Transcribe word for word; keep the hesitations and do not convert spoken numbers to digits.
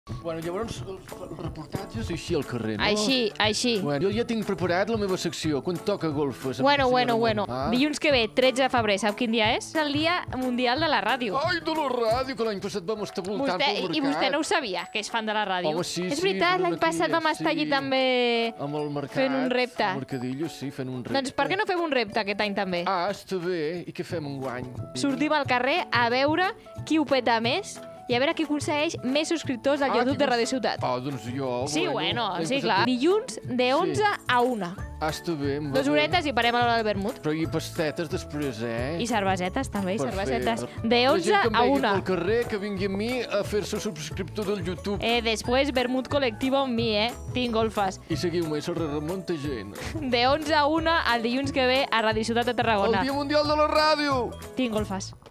Bueno, llavors, el reportatge és així al carrer, no? Així, així. Bueno, jo ja tinc preparat la meva secció, quan toca golfes. Bueno, bueno, bueno. Ah? Dilluns que ve, tretze de febrer, sap quin dia és? És el dia mundial de la ràdio. Ai, de la ràdio, que l'any passat vam estar voltant Vostè, pel mercat. I vostè no ho sabia, que és fan de la ràdio? Home, sí, és sí, veritat, venim l'any aquí, passat vam estar allí sí. també Amb el mercat. fent un repte. El mercadillo, sí, fent un repte. Doncs per què no fem un repte aquest any també? Ah, està bé. I què fem enguany? Sortim al carrer a veure qui ho peta més i a veure qui aconsegueix més subscriptors al Ah, YouTube qui de cons- Radio Ciutat. Ah, doncs jo... Sí, bueno, l'any sí, passat- clar. Dilluns de onze a una. Ah, està bé. em va Dos bé. horetes i parem a l'hora del vermut. Però i pastetes després, eh? I cervesetes també, i Per cervesetes. fer- De La onze gent que em a vegi una. pel carrer, que vingui a mi a fer-se subscriptor del YouTube. Eh, després, vermut col·lectiu amb mi, eh? Tinc golfes. I seguiu-me, sobre remunta gent. De onze a una, el dilluns que ve, a Radio Ciutat de El Tarragona. Dia Mundial de la Ràdio! Tinc golfes.